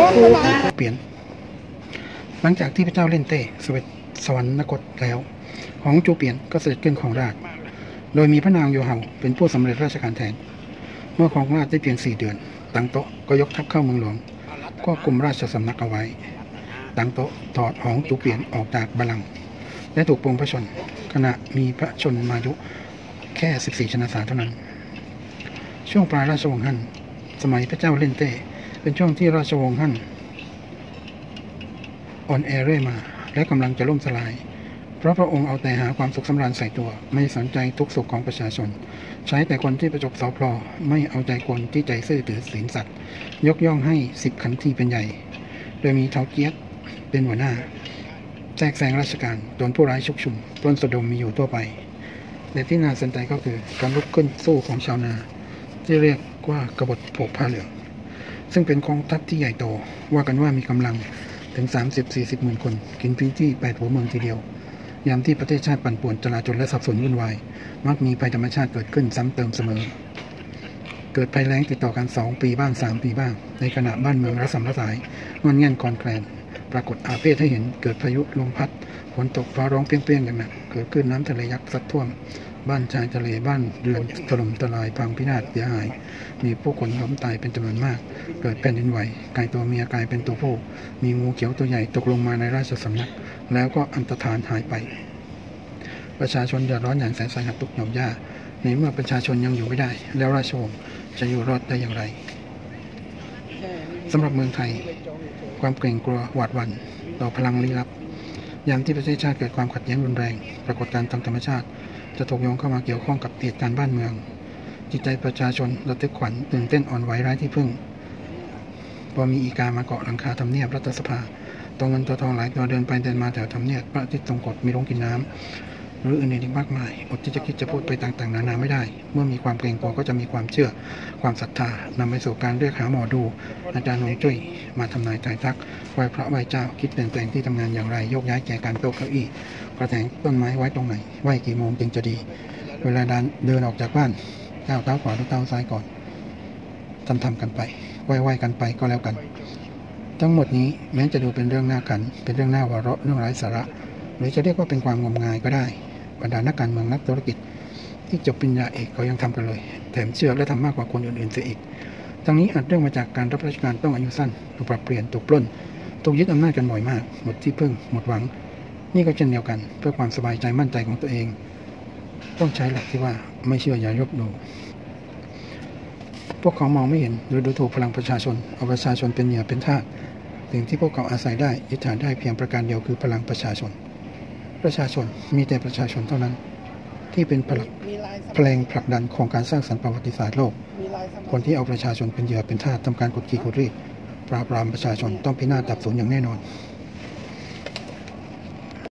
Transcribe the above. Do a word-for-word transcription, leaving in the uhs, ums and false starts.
เปลี่ยนหลังจากที่พระเจ้าเล่นเต้เสด็จสวรรคตแล้วของจูเปียนก็เสด็จขึ้นของราชโดยมีพระนางโยเฮาเป็นผู้สำเร็จราชการแทนเมื่อของราชได้เพียงสี่เดือนตังโตะก็ยกทัพเข้าเมืองหลวงก็กุมราชสำนักเอาไว้ตังโตะถอดของจูเปียนออกจากบัลลังก์และถูกปรงพระชนขณะมีพระชนมายุแค่สิบสี่ชนสารเท่านั้นช่วงปลายราชวงศ์ฮั่นสมัยพระเจ้าเล่นเต้เป็นช่วงที่ราชวงศ์ฮั่นอ่อนแอเรื่อยมาและกำลังจะล่มสลายเพราะพระองค์เอาแต่หาความสุขสำราญใส่ตัวไม่สนใจทุกสุขของประชาชนใช้แต่คนที่ประจบสอพลอไม่เอาใจคนที่ใจซื่อถือศีลสัตย์ยกย่องให้สิบขันทีเป็นใหญ่โดยมีเท้าเกียรติเป็นหัวหน้าแทรกแซงราชการโดนผู้ร้ายชุกชุมปล้นสะดมมีอยู่ทั่วไปแต่ที่น่าสนใจก็คือการลุกขึ้นสู้ของชาวนาที่เรียกว่ากบฏโผกผ้าเหลืองซึ่งเป็นกองทัพที่ใหญ่โตว่ากันว่ามีกำลังถึง สามสิบถึงสี่สิบ หมื่นคนกินพื้นที่แปดหัวเมืองทีเดียวยามที่ประเทศชาติปั่นป่วนจลาจลและสับสนวุ่นวายมักมีภัยธรรมชาติเกิดขึ้นซ้ำเติมเสมอเกิดภัยแล้งติดต่อกันสองปีบ้างสามปีบ้างในขณะบ้านเมืองระสำระสายงอนแง่นคลอนแคลนปรากฏอาเพศให้เห็นเกิดพายุลมพัดฝนตกฟ้าร้องเปรี้ยงๆอย่างหนักเกิดขึ้นน้ำทะเลยักษ์ซัดท่วมบ้านชายทะเลบ้านเรือนถล่มทลายพังพินาศเสียหายมีผู้คนล้มตายเป็นจำนวนมากเกิดแผ่นดินไหวไก่ตัวเมียกลายเป็นตัวผู้มีงูเขียวตัวใหญ่ตกลงมาในราชสำนักแล้วก็อันตรธานหายไปประชาชนเดือดร้อนอย่างแสนสาหัสทุกหย่อมหญ้าในเมื่อประชาชนยังอยู่ไม่ได้แล้วราชวงศ์จะอยู่รอดได้อย่างไรสำหรับเมืองไทยความเกรงกลัวหวาดหวั่นต่อพลังลี้ลับยามที่ประเทศชาติเกิดความขัดแย้งรุนแรงปรากฏการณ์ทางธรรมชาติจะถูกโยงเข้ามาเกี่ยวข้องกับเหตุการณ์บ้านเมืองจิตใจประชาชนระทึกขวัญตื่นเต้นอ่อนไหวไร้ที่พึ่งพอมีอีกามาเกาะหลังคาทำเนียบรัฐสภาตัวเงินตัวทองหลายตัวเดินไปเดินมาแถวทำเนียบพระอาทิตย์ทรงกฎมีลงกินน้ำหรืออื่นๆอีกมากมายอดที่จะคิดจะพูดไปต่างๆนานาไม่ได้เมื่อมีความเกรงกลัวก็จะมีความเชื่อความศรัทธานำไปสู่การเรียกหาหมอดูอาจารย์หงจุ้ยมาทำนายทายทักไหว้พระไหว้เจ้าคิดเปลี่ยนแปลงที่ทำงานอย่างไรยกย้ายแก่การโต๊ะเก้าอี้กระถางต้นไม้ไว้ตรงไหนไหว้กี่โมงจึงจะดีเวลาเดินออกจากบ้านก้าวเท้าขวาหรือเท้าซ้ายก่อนทำทำกันไปไหว้ๆกันไปก็แล้วกันทั้งหมดนี้แม้จะดูเป็นเรื่องน่าขันเป็นเรื่องน่าหัวเราะเรื่องไร้สาระหรือจะเรียกว่าเป็นความงมงายก็ได้บรรดานักการเมืองนักธุรกิจที่จบปริญญาเอกเขายังทำกันเลยแถมเชื่อและทำมากกว่าคนอื่นๆเสียอีกทั้งนี้อาจเรื่องมาจากการรับราชการต้องอายุสั้นถูกปรับเปลี่ยนถูกปล้นถูกยึดอำนาจกันบ่อยมากหมดที่พึ่งหมดหวังนี่ก็เช่นเดียวกันเพื่อความสบายใจมั่นใจของตัวเองต้องใช้หลักที่ว่าไม่เชื่ออย่าลบหลู่พวกเขามองไม่เห็นหรือดูถูกพลังประชาชนเอาประชาชนเป็นเหยื่อเป็นทาสสิ่งที่พวกเขาอาศัยได้ยึดฐานได้เพียงประการเดียวคือพลังประชาชนประชาชนมีแต่ประชาชนเท่านั้นที่เป็นพลังเพลงผลักดันของการสร้างสรรค์ประวัติศาสตร์โลกคนที่เอาประชาชนเป็นเหยื่อเป็นทาสทำการกดขี่กดรีดปราบปรามประชาชนต้องพินาศดับสูญอย่างแน่นอน